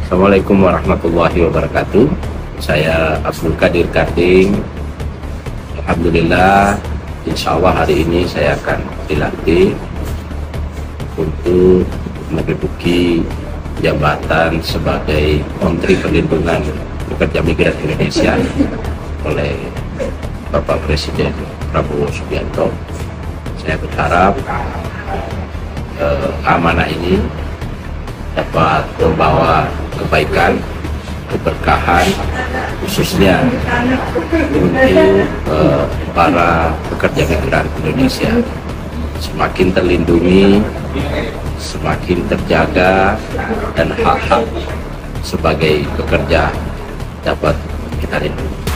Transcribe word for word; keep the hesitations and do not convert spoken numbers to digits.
Assalamualaikum warahmatullahi wabarakatuh. Saya Abdul Qadir Karding. Alhamdulillah, insya Allah hari ini saya akan dilantik untuk menduduki jabatan sebagai Menteri Perlindungan Pekerja Migran Indonesia oleh Bapak Presiden Prabowo Subianto. Saya berharap eh, amanah ini dapat membawa kebaikan, keberkahan, khususnya untuk eh, para pekerja migran Indonesia. Semakin terlindungi, semakin terjaga, dan hak-hak sebagai pekerja dapat kita lindungi.